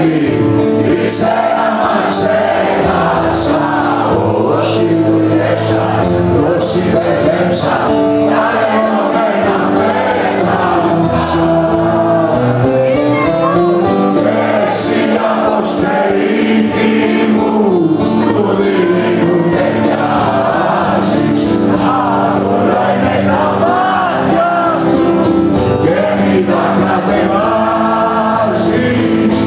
Ήξερα μα ξέχασα, όσοι δουλέψα, όσοι παιδέψα, τα ενωμένα πέτασα. Εσύ από σπίτι μου, του δίληνου ταιριάζεις, όλα είναι τα μάτια σου και μη τα κρατεβάζεις.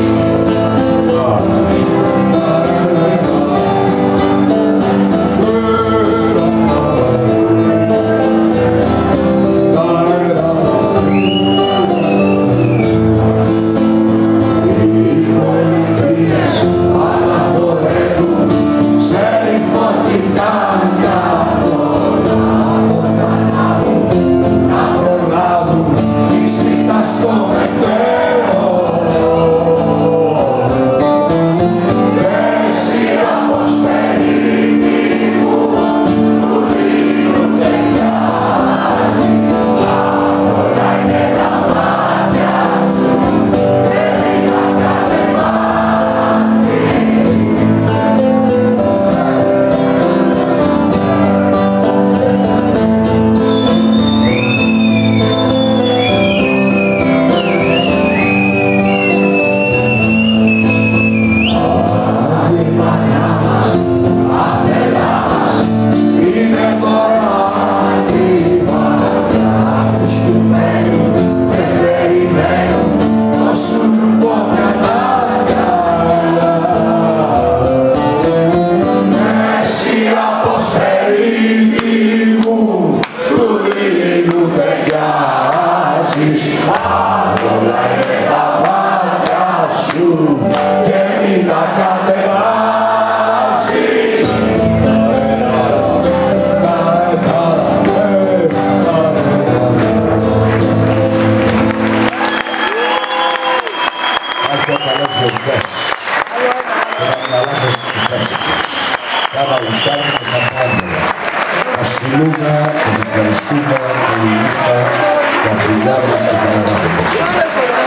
Όλα είναι τα μάτια σου και μην τα κατεβάζεις. Άκου καλές γιορτές. Πρέπει να λάθος στις φέσικες. Κάμα γουστάρουμε και στα πάντα. Σας φιλούμε, σας ευχαριστούμε, καλή νύχτα, τα φιλιά μας και καλά να